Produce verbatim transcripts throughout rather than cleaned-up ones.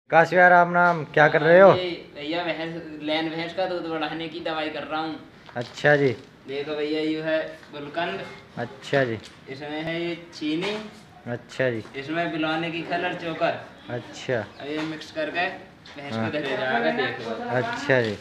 काशिया राम नाम, क्या कर रहे हो? भैया भैंस लैन भैंस का दूध बढ़ाने की दवाई कर रहा हूँ। अच्छा जी। देखो भैया, ये है गुलकंद। अच्छा जी। इसमें है ये चीनी। अच्छा जी। इसमें बिलौने की खल और चोकर। अच्छा। अब ये मिक्स करके भैंस हाँ। को धरे जाएगा, देखो। अच्छा जी।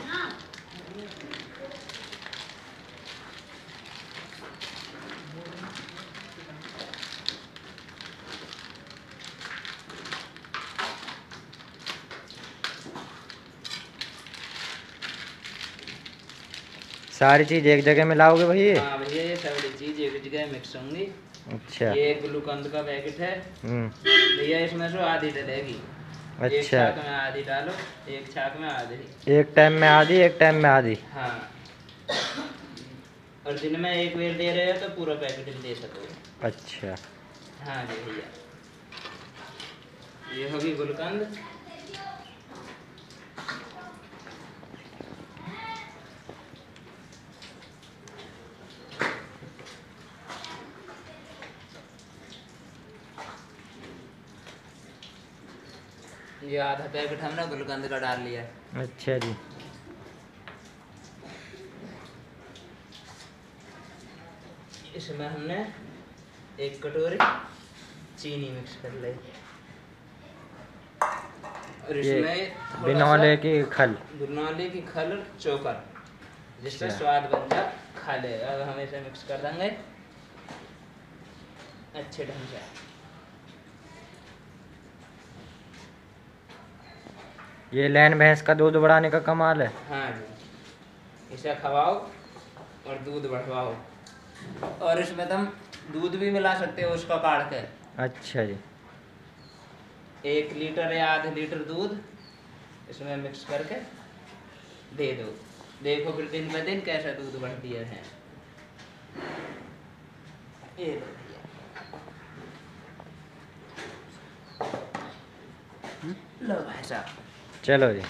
सारी चीज एक जगह मिलाओगे भैया? हाँ भैया, ये सारी चीज एक जगह मिक्स होंगी। अच्छा। ये ग्लूकंद का पैकेट है भैया, इसमें से आधी डलेगी। अच्छा। एक छाक में आधी डालो, एक छाक में आधी। एक टाइम में आधी, एक टाइम में आधी। हाँ, और दिन में एक बेर दे रहे हो तो पूरा पैकेट दे सकोगे। अच्छा। हाँ जी भैया, ये होगी गुलकंद। ये आधा पैकेट हमने गुलकंद का डाल लिया। अच्छा जी। इसमें हमने एक कटोरी चीनी मिक्स कर ली, और इसमें बिनौले की खल बिनौले की खल और चोकर, जिससे अच्छा। स्वाद बन जा खा ले। अब हम इसे मिक्स कर देंगे अच्छे ढंग से। ये लैन भैंस का दूध बढ़ाने का कमाल है। हाँ जी, इसे खवाओ और दूध बढ़वाओ, और इसमें तुम दूध भी मिला सकते हो उसका काढ़ के। अच्छा जी। एक लीटर या आधे लीटर दूध इसमें मिक्स करके दे दो, देखो फिर दिन ब दिन कैसा दूध बढ़ती है। ये लो भैया, लो भाई साहब। चलो जी।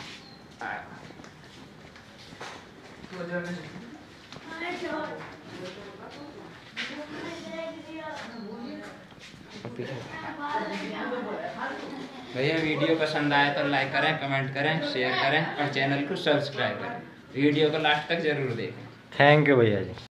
भैया, वीडियो पसंद आए तो लाइक करें, कमेंट करें, शेयर करें और चैनल को सब्सक्राइब करें। वीडियो को लास्ट तक जरूर देखें। थैंक यू भैया जी।